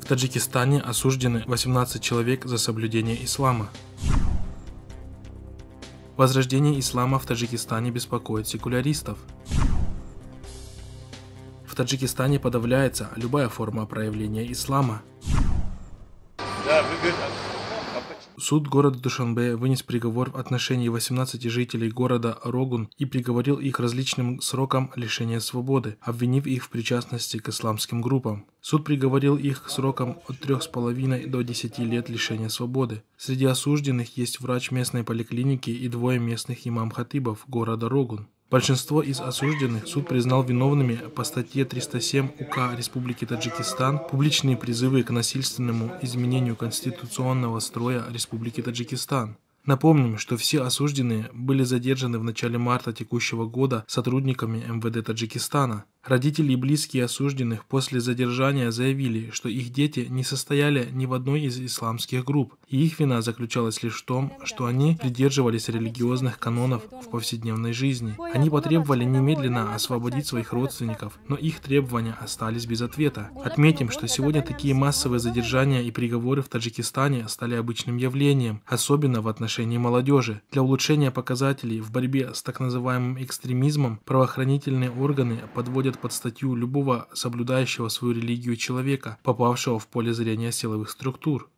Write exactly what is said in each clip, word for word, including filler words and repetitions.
В Таджикистане осуждены восемнадцать человек за соблюдение ислама. Возрождение ислама в Таджикистане беспокоит секуляристов. В Таджикистане подавляется любая форма проявления ислама. Суд города Душанбе вынес приговор в отношении восемнадцати жителей города Рогун и приговорил их различным срокам лишения свободы, обвинив их в причастности к исламским группам. Суд приговорил их к срокам от трёх с половиной до десяти лет лишения свободы. Среди осужденных есть врач местной поликлиники и двое местных имам-хатибов города Рогун. Большинство из осужденных суд признал виновными по статье триста семь УК Республики Таджикистан «Публичные призывы к насильственному изменению конституционного строя Республики Таджикистан». Напомним, что все осужденные были задержаны в начале марта текущего года сотрудниками эм вэ дэ Таджикистана. Родители и близкие осужденных после задержания заявили, что их дети не состояли ни в одной из исламских групп, и их вина заключалась лишь в том, что они придерживались религиозных канонов в повседневной жизни. Они потребовали немедленно освободить своих родственников, но их требования остались без ответа. Отметим, что сегодня такие массовые задержания и приговоры в Таджикистане стали обычным явлением, особенно в отношении молодежи. Для улучшения показателей в борьбе с так называемым экстремизмом правоохранительные органы подводят под статью любого соблюдающего свою религию человека, попавшего в поле зрения силовых структур.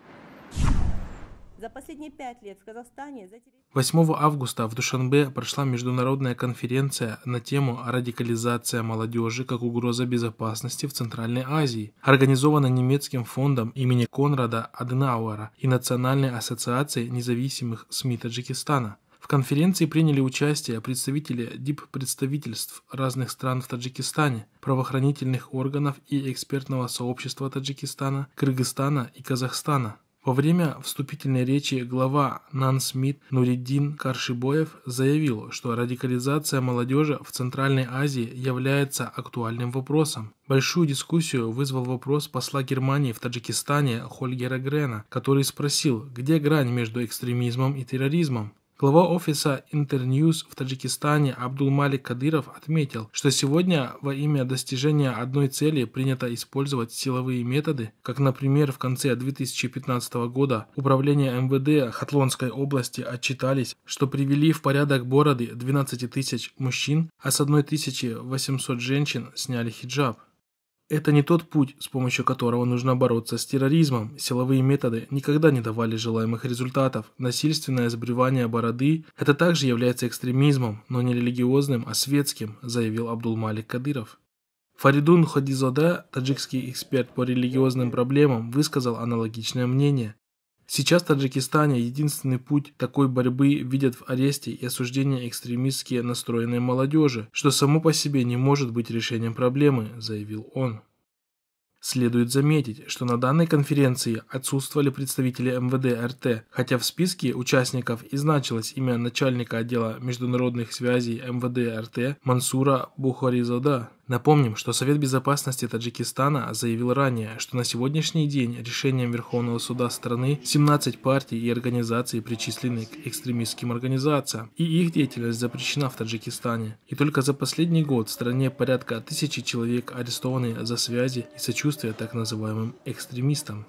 За последние пять лет в Казахстане... восьмого августа в Душанбе прошла международная конференция на тему «Радикализация молодежи как угроза безопасности в Центральной Азии», организована немецким фондом имени Конрада Аденауэра и Национальной ассоциацией независимых СМИ Таджикистана. В конференции приняли участие представители диппредставительств разных стран в Таджикистане, правоохранительных органов и экспертного сообщества Таджикистана, Кыргызстана и Казахстана. Во время вступительной речи глава Нансмит Нуриддин Каршибоев заявил, что радикализация молодежи в Центральной Азии является актуальным вопросом. Большую дискуссию вызвал вопрос посла Германии в Таджикистане Хольгера Грена, который спросил, где грань между экстремизмом и терроризмом. Глава офиса Интерньюз в Таджикистане Абдулмалик Кадыров отметил, что сегодня во имя достижения одной цели принято использовать силовые методы, как, например, в конце две тысячи пятнадцатого года управление эм вэ дэ Хатлонской области отчитались, что привели в порядок бороды двенадцать тысяч мужчин, а с тысячи восьмисот женщин сняли хиджаб. Это не тот путь, с помощью которого нужно бороться с терроризмом. Силовые методы никогда не давали желаемых результатов. Насильственное сбривание бороды – это также является экстремизмом, но не религиозным, а светским, заявил Абдулмалик Кадыров. Фаридун Ходизода, таджикский эксперт по религиозным проблемам, высказал аналогичное мнение. Сейчас в Таджикистане единственный путь такой борьбы видят в аресте и осуждении экстремистски настроенной молодежи, что само по себе не может быть решением проблемы, заявил он. Следует заметить, что на данной конференции отсутствовали представители эм вэ дэ эр тэ, хотя в списке участников и значилось имя начальника отдела международных связей эм вэ дэ эр тэ Мансура Бухаризода. Напомним, что Совет Безопасности Таджикистана заявил ранее, что на сегодняшний день решением Верховного суда страны семнадцать партий и организаций причислены к экстремистским организациям, и их деятельность запрещена в Таджикистане. И только за последний год в стране порядка тысячи человек арестованы за связи и сочувствие так называемым экстремистам.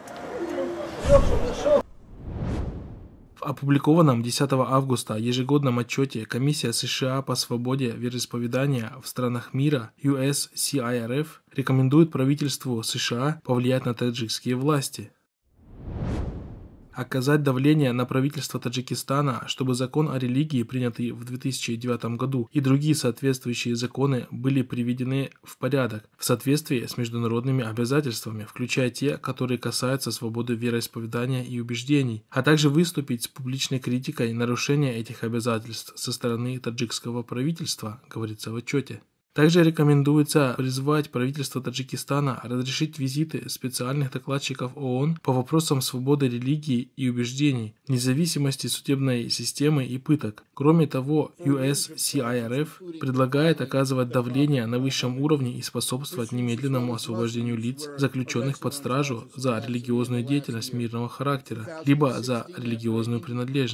В опубликованном десятого августа ежегодном отчете Комиссия США по свободе вероисповедания в странах мира ю эс си ай ар эф рекомендует правительству США повлиять на таджикские власти. Оказать давление на правительство Таджикистана, чтобы закон о религии, принятый в две тысячи девятом году, и другие соответствующие законы были приведены в порядок в соответствии с международными обязательствами, включая те, которые касаются свободы вероисповедания и убеждений, а также выступить с публичной критикой нарушения этих обязательств со стороны таджикского правительства, говорится в отчете. Также рекомендуется призвать правительство Таджикистана разрешить визиты специальных докладчиков ООН по вопросам свободы религии и убеждений, независимости судебной системы и пыток. Кроме того, ю эс си ай ар эф предлагает оказывать давление на высшем уровне и способствовать немедленному освобождению лиц, заключенных под стражу за религиозную деятельность мирного характера, либо за религиозную принадлежность.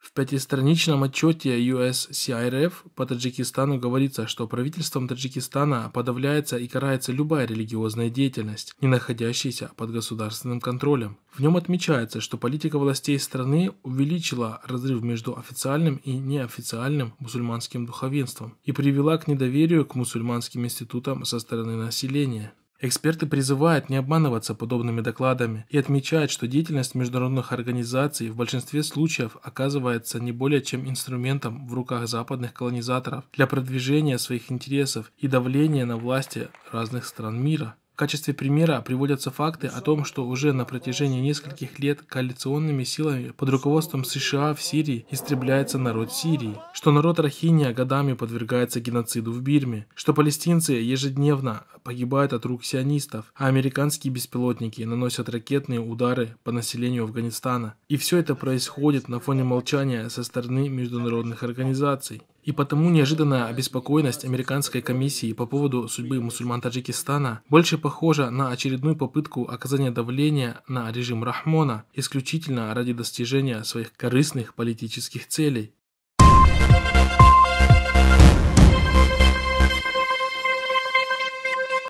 В пятистраничном отчете ю эс си ай ар эф по Таджикистану говорится, что правительством Таджикистана подавляется и карается любая религиозная деятельность, не находящаяся под государственным контролем. В нем отмечается, что политика властей страны увеличила разрыв между официальным и неофициальным мусульманским духовенством и привела к недоверию к мусульманским институтам со стороны населения. Эксперты призывают не обманываться подобными докладами и отмечают, что деятельность международных организаций в большинстве случаев оказывается не более чем инструментом в руках западных колонизаторов для продвижения своих интересов и давления на власти разных стран мира. В качестве примера приводятся факты о том, что уже на протяжении нескольких лет коалиционными силами под руководством США в Сирии истребляется народ Сирии, что народ Рохинья годами подвергается геноциду в Бирме, что палестинцы ежедневно погибают от рук сионистов, а американские беспилотники наносят ракетные удары по населению Афганистана. И все это происходит на фоне молчания со стороны международных организаций. И потому неожиданная обеспокоенность американской комиссии по поводу судьбы мусульман Таджикистана больше похожа на очередную попытку оказания давления на режим Рахмона исключительно ради достижения своих корыстных политических целей.